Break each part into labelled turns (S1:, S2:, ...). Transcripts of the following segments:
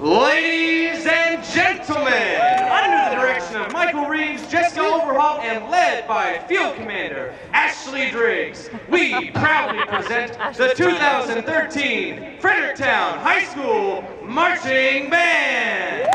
S1: Ladies and gentlemen, under the direction of Michael Reeves, Jessica Overhaul, and led by Field Commander Ashley Driggs, we proudly present the 2013 Fredericktown High School Marching Band.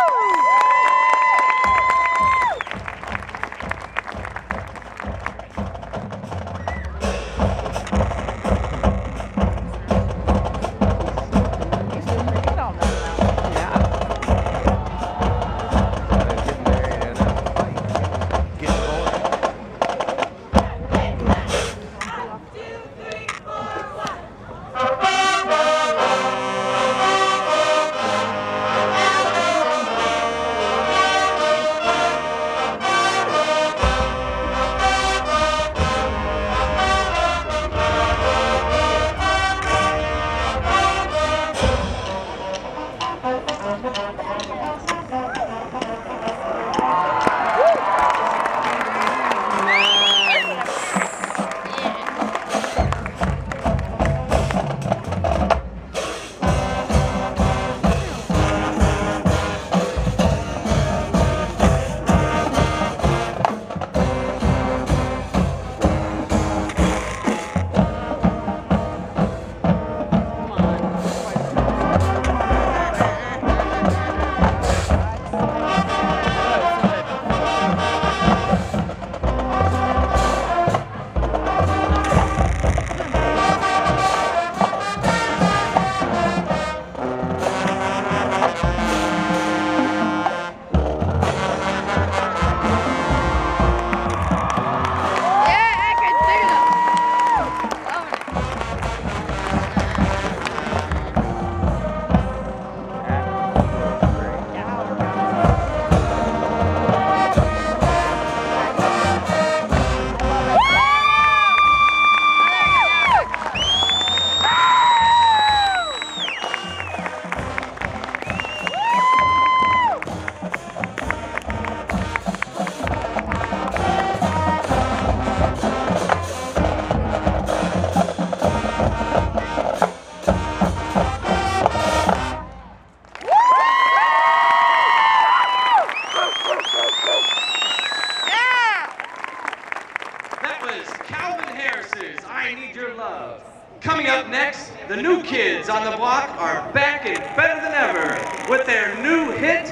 S1: I Need Your Love. Coming up next, the new kids on the block are back and better than ever with their new hit,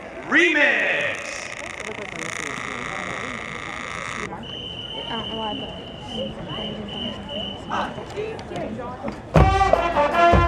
S1: Remix.
S2: I don't know why, but